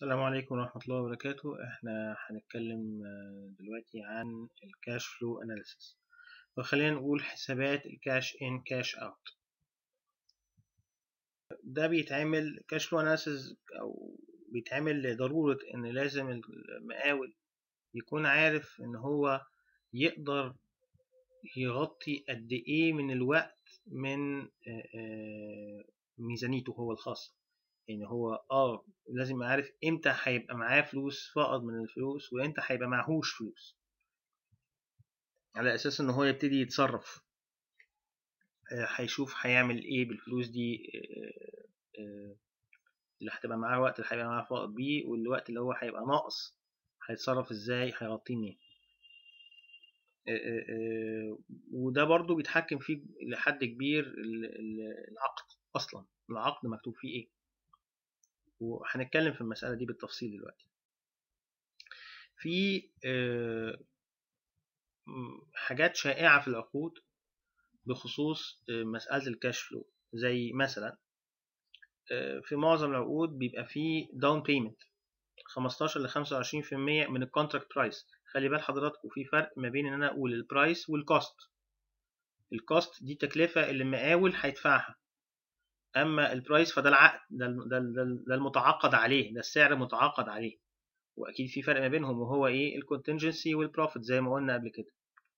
السلام عليكم ورحمة الله وبركاته. احنا هنتكلم دلوقتي عن الكاش فلو اناليسيس، وخلينا نقول حسابات الكاش ان كاش اوت. ده بيتعمل كاش فلو اناليسيس او بيتعمل لضرورة ان لازم المقاول يكون عارف ان هو يقدر يغطي قد ايه من الوقت من ميزانيته هو الخاصة. يعني هو لازم يعرف امتى هيبقى معاه فلوس فائض من الفلوس وامتى هيبقى معهوش فلوس، على اساس ان هو يبتدي يتصرف. هيشوف هيعمل ايه بالفلوس دي، اللي هتبقى معاه وقت اللي هيبقى معاه فائض بيه، والوقت اللي هو هيبقى ناقص هيتصرف ازاي، هيغطيه منين. وده برضو بيتحكم فيه لحد كبير العقد. اصلا العقد مكتوب فيه ايه، وهنتكلم في المسألة دي بالتفصيل دلوقتي. في حاجات شائعة في العقود بخصوص مسألة الكاش فلو، زي مثلا في معظم العقود بيبقى فيه داون بيمنت 15 ل 25% من الكونتراكت برايس. خلي بال حضراتكم في فرق ما بين ان انا اقول البرايس والكوست. الكوست دي التكلفة اللي المقاول هيدفعها، اما البرايس فده العقد، ده المتعاقد عليه، ده السعر المتعاقد عليه. واكيد في فرق ما بينهم، وهو ايه؟ الكونتنجنسي والبروفيت زي ما قلنا قبل كده.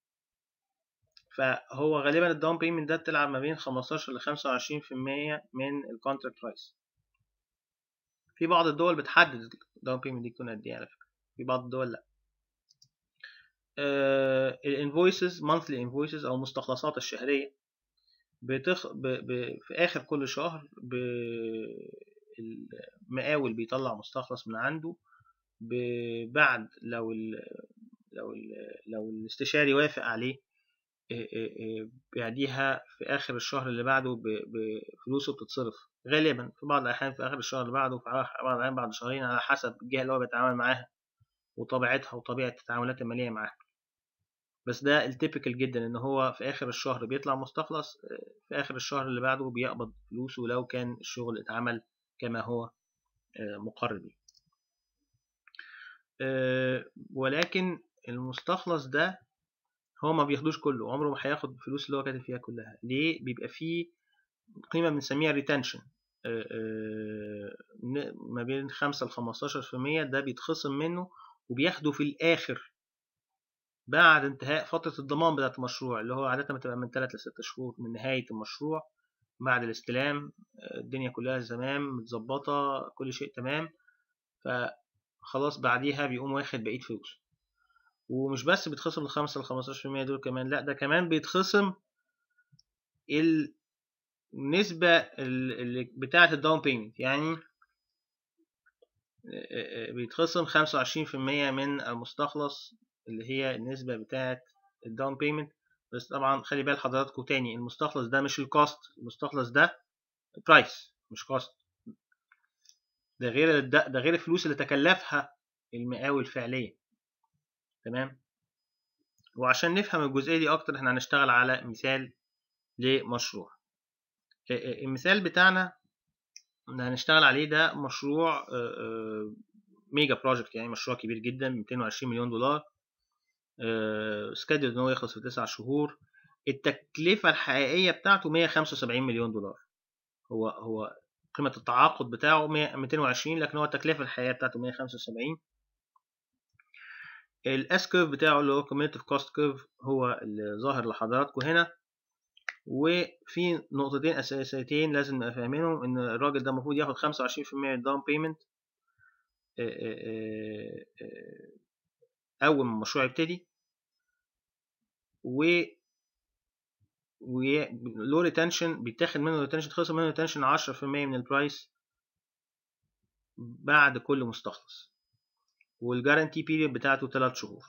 فهو غالبا الداون بيمنت ده بتلعب ما بين 15 ل 25% من الكونتراكت برايس. في بعض الدول بتحدد الداون بيمنت دي تكون قد ايه، على فكره في بعض الدول لا. الانفويسز، مانثلي انفويسز او المستخلصات الشهريه، في اخر كل شهر المقاول بيطلع مستخلص من عنده، بعد لو الاستشاري وافق عليه، بعديها في آخر الشهر اللي بعده بفلوسه بتتصرف. غالبا في بعض الأحيان في آخر الشهر اللي بعده، في بعض الأحيان بعد شهرين، على حسب الجهة اللي هو بيتعامل معاها وطبيعتها وطبيعة التعاملات المالية معاها. بس ده التيبيكال جدا إن هو في آخر الشهر بيطلع مستخلص، في آخر الشهر اللي بعده بيقبض فلوسه لو كان الشغل اتعمل كما هو مقرر بيه. ولكن المستخلص ده هو ما بياخدوش كله، عمره ما هياخد الفلوس اللي هو كاتب فيها كلها. ليه؟ بيبقى فيه قيمة بنسميها ريتنشن، ما بين 5 ل 15%. ده بيتخصم منه وبياخده في الآخر بعد انتهاء فترة الضمان بتاعة المشروع، اللي هو عادة بتبقى من 3 ل 6 شهور من نهاية المشروع، بعد الاستلام. الدنيا كلها تمام، متظبطة، كل شيء تمام، فخلاص بعديها بيقوم واخد بقية فلوسه. ومش بس بيتخصم ال 5 ل 15% دول كمان، لا، ده كمان بيتخصم النسبة اللي بتاعة الداون بيمنت. يعني بيتخصم 25% من المستخلص، اللي هي النسبة بتاعة الداون بيمنت. بس طبعا خلي بال حضراتكم تاني، المستخلص ده مش الكوست، المستخلص ده برايس مش كوست. ده غير الفلوس اللي تكلفها المقاول فعليا. تمام. وعشان نفهم الجزئية دي اكتر، احنا هنشتغل على مثال لمشروع. المثال بتاعنا اللي هنشتغل عليه ده مشروع ميجا بروجكت، يعني مشروع كبير جدا، 220 مليون دولار. سكادول ان هو يخلص في 9 شهور. التكلفة الحقيقية بتاعته 175 مليون دولار. هو قيمة التعاقد بتاعه 220، لكن هو التكلفة الحقيقية بتاعته 175. الاس كيرف بتاعه اللي هو كوميونيتيف كوست كيرف هو اللي ظاهر لحضراتكم هنا. وفي نقطتين اساسيتين لازم نبقى فاهمينهم، ان الراجل ده المفروض ياخد 25% داون بيمنت اول ما المشروع يبتدي، ولو ريتنشن بيتاخد منه ريتنشن، تخصم منه ريتنشن 10% من البرايس بعد كل مستخلص. والجارانتي بيريد بتاعته 3 شهور،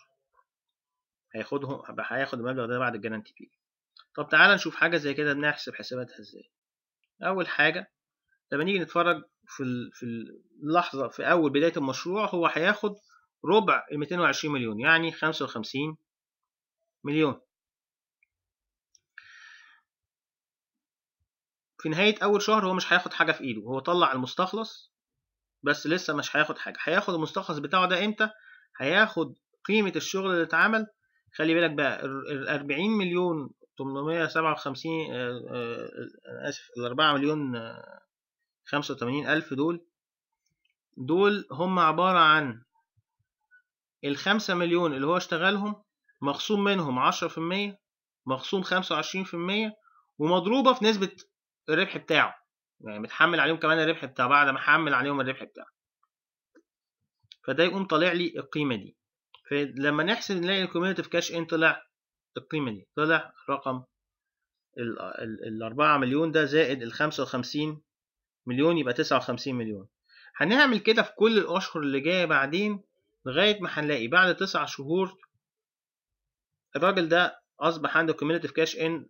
هياخد المبلغ ده بعد الجارانتي بيريد. طب تعالى نشوف حاجة زي كده بنحسب حساباتها ازاي. أول حاجة لما نيجي نتفرج في اللحظة في أول بداية المشروع، هو هياخد ربع ال 220 مليون، يعني 55 مليون. في نهاية أول شهر هو مش هياخد حاجة في إيده، هو طلع المستخلص بس لسه مش هياخد حاجة. هياخد المستخلص بتاعه ده امتى؟ هياخد قيمة الشغل اللي اتعمل. خلي بالك بقى ال 40 مليون 857 أنا آسف، ال 4 مليون 85 ألف دول هم عبارة عن ال 5 مليون اللي هو اشتغلهم، مخصوم منهم 10%، مخصوم 25%، ومضروبة في نسبة الربح بتاعه. يعني متحمل عليهم كمان الربح بتاعه بعد ما حمل عليهم الربح بتاعه. فده يقوم طالع لي القيمة دي. فلما نحسب نلاقي الكوميوليتيف كاش ان طلع القيمة دي، طلع رقم ال 4 مليون ده زائد ال 55 مليون يبقى 59 مليون. هنعمل كده في كل الأشهر اللي جاية بعدين لغاية ما هنلاقي بعد 9 شهور الراجل ده أصبح عنده كوميوليتيف كاش ان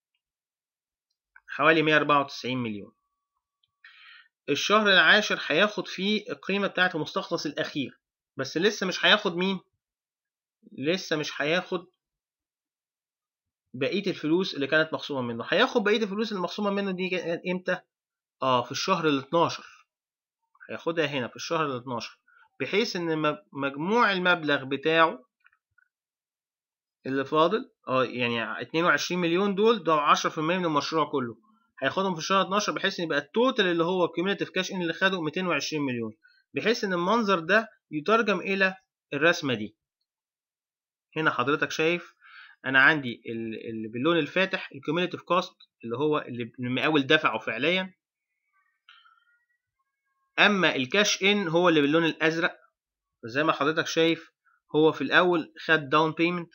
حوالي 194 مليون. الشهر العاشر هياخد فيه القيمة بتاعة المستخلص الأخير، بس لسه مش هياخد مين؟ لسه مش هياخد بقية الفلوس اللي كانت مخصومة منه. هياخد بقية الفلوس اللي مخصومة منه دي امتى؟ في الشهر ال 12. هياخدها هنا في الشهر ال 12، بحيث ان مجموع المبلغ بتاعه اللي فاضل يعني 22 مليون ده 10% من المشروع كله، هياخدهم في الشهر 12، بحيث ان يبقى التوتال اللي هو كيوميليتيف كاش ان اللي خده 220 مليون. بحيث ان المنظر ده يترجم الى الرسمة دي. هنا حضرتك شايف انا عندي اللي باللون الفاتح الكيوميليتيف كوست اللي هو اللي المقاول دفعه فعليا، اما الكاش ان هو اللي باللون الازرق. زي ما حضرتك شايف هو في الاول خد داون بيمنت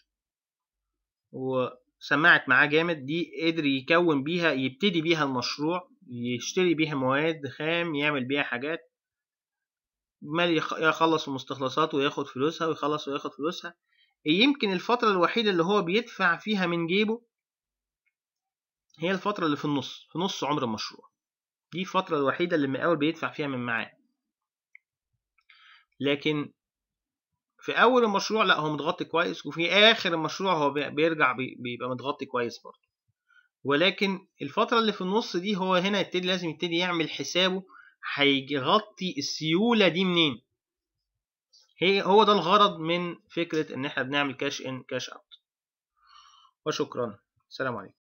وسمعت معاه جامد، دي قدر يكون بيها يبتدي بيها المشروع، يشتري بيها مواد خام، يعمل بيها حاجات، مال يخلص المستخلصات وياخد فلوسها ويخلص وياخد فلوسها. يمكن الفترة الوحيدة اللي هو بيدفع فيها من جيبه هي الفترة اللي في نص عمر المشروع. دي الفترة الوحيدة اللي المقاول بيدفع فيها من معاه. لكن في أول المشروع لا، هو متغطي كويس، وفي آخر المشروع هو بيرجع بيبقى متغطي كويس برضه. ولكن الفترة اللي في النص دي هو هنا لازم يبتدي يعمل حسابه هيغطي السيولة دي منين. هو ده الغرض من فكرة إن احنا بنعمل كاش إن كاش أوت. وشكرا. السلام عليكم.